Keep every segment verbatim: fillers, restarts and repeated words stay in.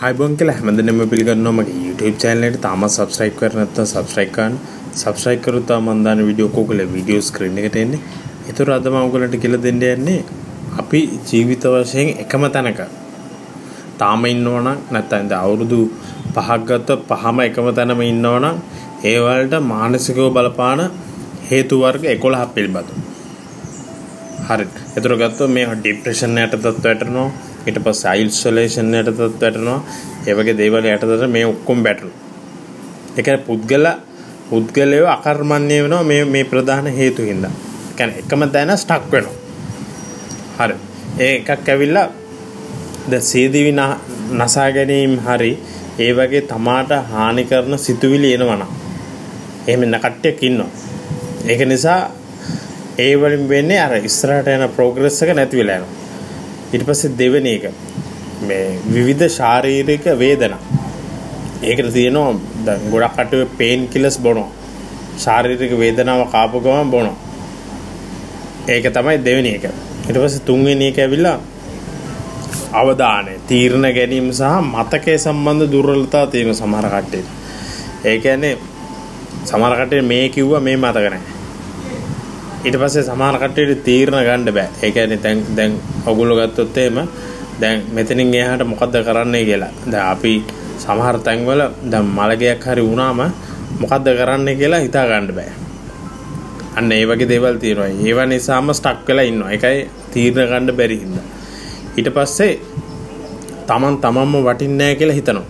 हाइबोन के लिए හැමදෙනෙම පිළිගන්නවා මගේ YouTube channel එකට තාම subscribe කරලා නැත්නම් subscribe කරන්න subscribe කරොත් තමයි මම දාන වීඩියෝ කෝකලේ වීඩියෝ ස්ක්‍රීන් එකට එන්නේ. ඒතර අද මම ඔයගලන්ට කියලා දෙන්න යන්නේ අපි ජීවිත වශයෙන් එකම තැනක තාම ඉන්නවනම් නැත්නම් දැන් අවුරුදු පහක් ගත්ත පහම එකම තැනම ඉන්නවනම් ඒ වලට මානසිකව බලපාන හේතු වර්ග එකොළහක් පිළිබඳව. හරි. ඒතර ගත්තොත් මේ ડિප්‍රෙෂන් යටතත් වැටෙනවා. ඊට පස්සේ අයිසොලේෂන් යටතත් වැටෙනවා. ඒ වගේ දේවල් යටතට මේ ඔක්කොම වැටෙනවා. ඒ කියන්නේ පුද්ගල පුද්ගලයෝ අකර්මණ්‍ය වෙනවා මේ මේ ප්‍රධාන හේතු හින්දා. ඒ කියන්නේ එකම තැන ස්ටක් වෙනවා. හරි. ඒ එකක් ඇවිල්ලා ද සීදිවි නසා ගැනීම හරි ඒ වගේ තමාට හානි කරන සිතුවිලි එනවනම් එහෙම නැකට්ටියක් ඉන්නවා. ඒක නිසා ඒ වලින් වෙන්නේ අර ඉස්සරහට යන ප්‍රෝග්‍රස් එක නැති වෙලා යනවා. ඊට පස්සේ දෙවෙනි එක මේ විවිධ ශාරීරික වේදනා. ඒකට තියෙනවා දැන් ගොඩක් අටුවේ පේන් කිලර්ස් බොනවා. ශාරීරික වේදනාව කාපු ගමන් බොනවා. ඒක තමයි දෙවෙනි එක. ඊට පස්සේ තුන්වෙනි එක ඇවිල්ලා අවධානය, තීරණ ගැනීම සහ මතකයේ සම්බන්ධ දුර්වලතා තියෙන සමහර කට්ටියට. ඒ කියන්නේ සමහර කට්ටිය මේ කිව්වා මේ මතක නැහැ. ඊට පස්සේ සමහර කට්ටියට තීරණ ගන්න බෑ. ඒ කියන්නේ දැන් දැන් ඔයගොල්ලෝ ගත්තොත් එහෙම දැන් මෙතනින් එහාට මොකද්ද කරන්නේ කියලා. දැන් අපි සමහර තැන්වල දැන් මලගයක් හරි වුණාම මොකද්ද කරන්නේ කියලා හිතා ගන්න බෑ. අන්න ඒ වගේ දේවල් තියෙනවා. ඒව නිසාම ස්ටක් වෙලා ඉන්නවා. ඒකයි තීරණ ගන්න බැරි හින්දා. ඊට පස්සේ තමන් තමන්ම වටින්නේ නැහැ කියලා හිතනවා.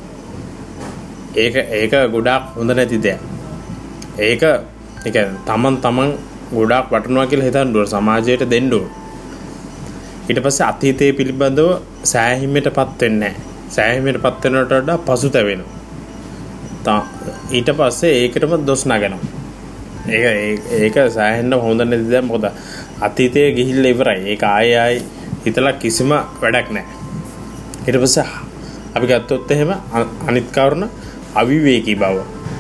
ඒක ඒක ගොඩාක් හොඳ නැති දෙයක්. ඒක ඒ කියන්නේ තමන් තමන් ගොඩාක් වටිනවා කියලා හිතන්න ඕන සමාජයට දෙන්න ඕන. ඊට පස්සේ අතීතයේ පිළිබඳව සෑහීමටපත් වෙන්නේ නැහැ. සෑහීමටපත් වෙනවට වඩා පසුතැවෙනවා. ඊට පස්සේ ඒකටම දොස් නගනවා. ඒක ඒක සෑහෙන්න හොඳ නැති දෙයක්. මොකද අතීතයේ ගිහිල්ලා ඉවරයි. ඒක ආයෙ ආයෙ හිතලා කිසිම වැඩක් නැහැ. ඊට පස්සේ අපි ගත්තොත් එහෙම අනිත් කාරණා අවිවේකී බව.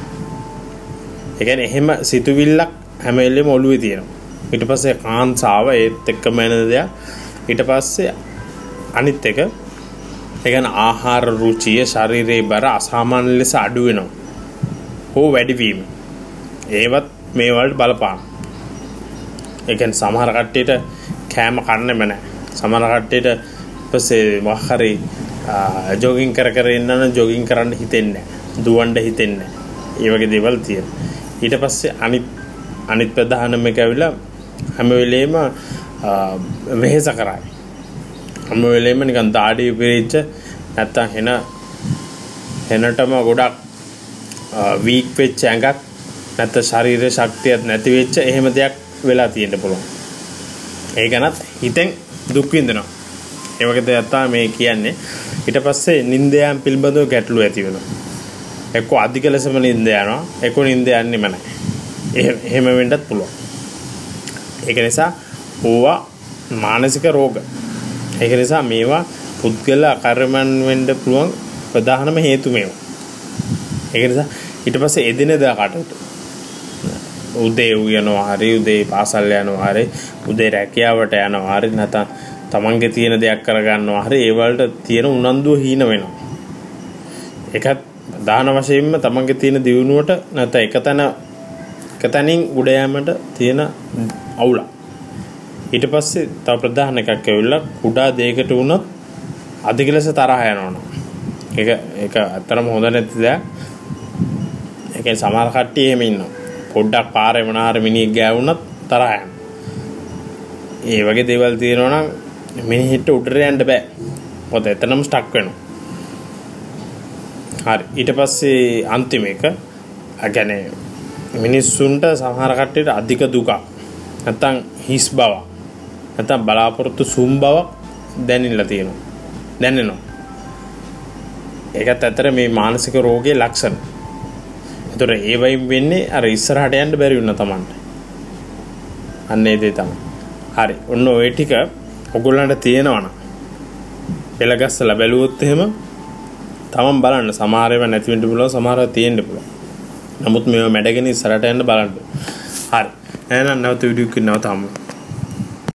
ඒ කියන්නේ එහෙම සිතුවිල්ලක් හැම වෙලෙම ඔළුවේ තියෙනවා. ඊට පස්සේ කාන්සාව ඒත් එක්කම එන දෙයක්. ඊට පස්සේ අනිත් එක ඒ කියන්නේ ආහාර රුචිය ශරීරයේ බර අසාමාන්‍ය ලෙස අඩු වෙනවා. හෝ වැඩි වීම. ඒවත් මේ වලට බලපාන. ඒ කියන්නේ සමහර කට්ටියට කෑම කන්නෙම නැහැ. සමහර කට්ටියට පස්සේ වහරි ජොගින් කර කර ඉන්නන ජොගින් කරන්න හිතෙන්නේ නැහැ. දුවන්න හිතෙන්නේ නැහැ. ඒ වගේ දේවල් තියෙනවා. ඊට පස්සේ අනිත් අනිත් ප්‍රධානම එක ඇවිල්ලා හැම වෙලේම වෙහෙස කරයි. හැම වෙලේම නිකන් දාඩිය පිරිච්ච නැත්තම් එන එනටම ගොඩක් වීක් වෙච්ච ඇඟක් නැත්නම් ශරීර ශක්තියක් නැති වෙච්ච එහෙම දෙයක් වෙලා තියෙන්න පුළුවන්. ඒ ගැනත් හිතෙන් දුක් විඳිනවා. ඒ වගේ දෙයක් තමයි මේ කියන්නේ. ඊට පස්සේ නිින්ද යාම පිළිබඳව ගැටලු ඇති වෙනවා. එක්ක අධික ලෙසම නිින්ද යනවා. එක්ක නිින්ද යන්නේම නැහැ. එහෙම වෙන්නත් පුළුවන්. ඒක නිසා ඕවා මානසික රෝග. ඒක නිසා මේවා පුද්ගල අකර්මණ්‍ය වෙන්න පුළුවන් ප්‍රධානම හේතු මේවා. ඒක නිසා ඊට පස්සේ එදිනෙදා කටයුතු. උදේ යනවා හරි උදේ පාසල් යනවා හරි උදේ රැකියාවට යනවා හරි නැත්නම් තමන්ගේ තියෙන දෙයක් කරගන්නවා හරි ඒ වලට තියෙන උනන්දුව හීන වෙනවා. ඒකත් දාන වශයෙන්ම තමන්ගේ තියෙන දියුණුවට නැත්නම් එකතන එකතනින් උඩ යෑමට තියෙන අවුල. ඊට පස්සේ තව ප්‍රධාන එකක් ඇවිල්ලා කුඩා දෙයකට වුණොත් අධික ලෙස තරහ යනවා. ඒක ඒක අතරම හොඳ නැති දෙයක්. ඒකෙන් සමහර කට්ටිය එහෙම ඉන්නවා. පොඩ්ඩක් පාරේ මොනාර මිනිහෙක් ගෑවුනත් තරහ යනවා. ඒ වගේ දේවල් තියෙනවා නම් මිනිහෙට උඩට යන්න බෑ. මොකද එතනම ස්ටක් වෙනවා. හරි. ඊට පස්සේ අන්තිම එක ඒ කියන්නේ මිනිස්සුන්ට සමහර කට්ටියට අධික දුක නැත්තම් හිස් බව නැත්තම් බලාපොරොත්තු සුම් බවක් දැනෙන්න තියෙනවා. දැනෙනවා. ඒකත් ඇතර මේ මානසික රෝගයේ ලක්ෂණ. ඒතර ඒ වයින් වෙන්නේ අර ඉස්සරහට යන්න බැරි වුණා Tamanට. අන්න ඒ දේ තමයි. හරි. ඔන්න ඔය ටික ඔයගොල්ලන්ට තියෙනවනම් පෙළගස්සලා බැලුවොත් එහෙම තමන් බලන්න සමහර ඒවා නැති වෙන්න පුළුවන් සමහර ඒවා තියෙන්න පුළුවන්. නමුත් මේවා මැඩගෙන ඉස්සරහට යන්න බලන්න. හරි. එහෙනම් නැවත වීඩියෝ එකක් නවතමු.